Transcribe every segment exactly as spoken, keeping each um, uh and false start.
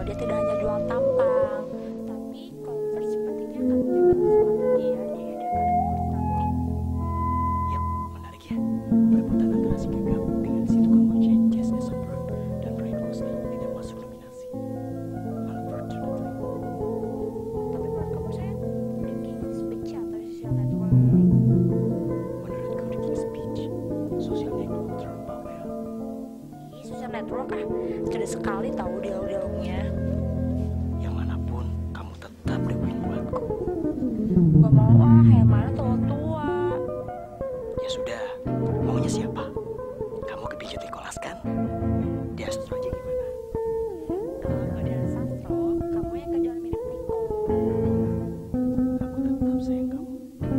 dia tidak hanya jual tampang, tapi Converse sepertinya akan menjaga keselamatan dia di hadapan murid nanti. Yap, menarik ya. Perebutan antara si Gegap dengan si tukang ojek Jess Eisenberg dan Brian Osley tidak masuk nominasi. Unfortunately. Tapi menurut kamu saya The King's Speech atau Social Network? Menurutku The King's Speech, Social Network terlalu bawel. Ih, Social Network ah, tidak sekali tahu dialog-dialognya. Yang manapun, kamu tetap the win buatku. Gak mau ah, yang mana tua-tua. Ya sudah, maunya siapa? Kamu kepijat Nicholas kan? Di Astro aja gimana? Kalau nggak ada sastro, kamu yang kerjaan mirip Niko. Aku tetap sayang kamu.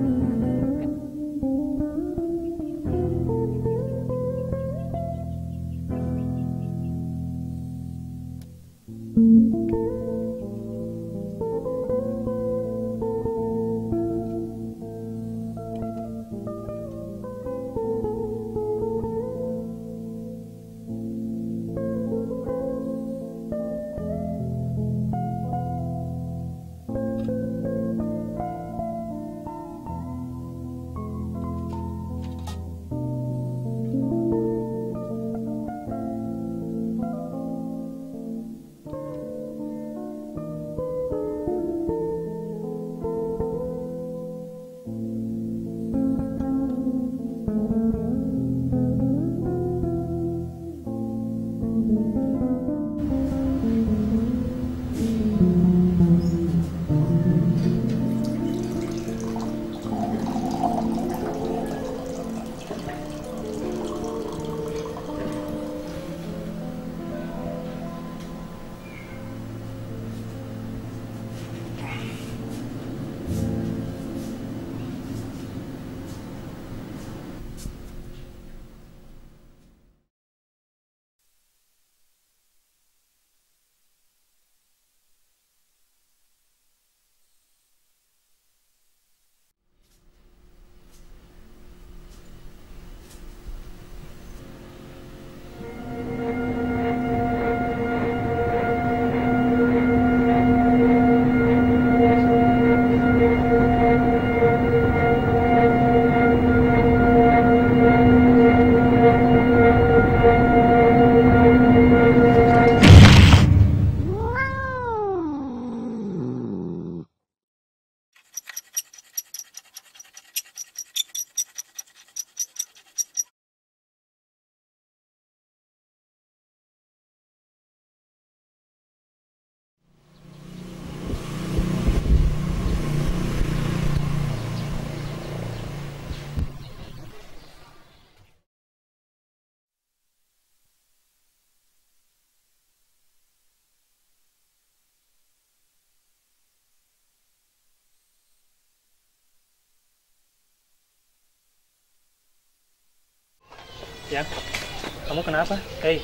Ya, kamu kenapa? Hei,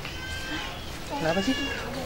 kenapa sih?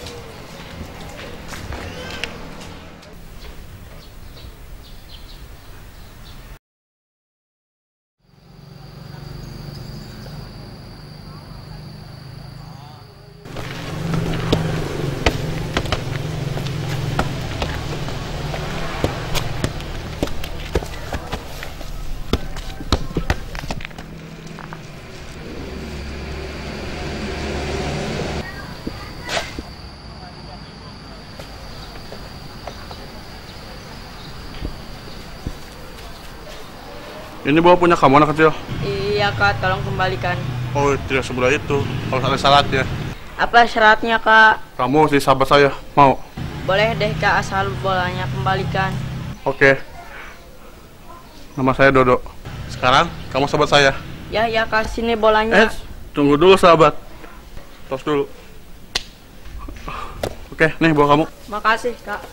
Ini bawa punya kamu anak kecil? Iya kak, tolong kembalikan. Oh tidak semudah itu, harus ada syaratnya. Apa syaratnya kak? Kamu si sahabat saya, mau? Boleh deh kak, asal bolanya kembalikan. Oke. Nama saya Dodo. Sekarang kamu sahabat saya. Ya ya kak, sini bolanya. Eh, tunggu dulu sahabat. Tos dulu. Oke, nih bawa kamu. Makasih kak.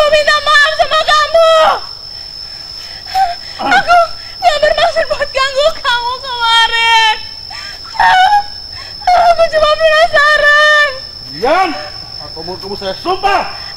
minta maaf sama kamu. Aku gak bermaksud buat ganggu kamu kemarin. Aku cuma penasaran. Diam! Atau mau kamu saya sumpah!